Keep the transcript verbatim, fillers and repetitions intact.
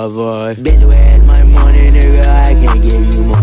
my voice. Bitch, where's my money, nigga? I can't give you more.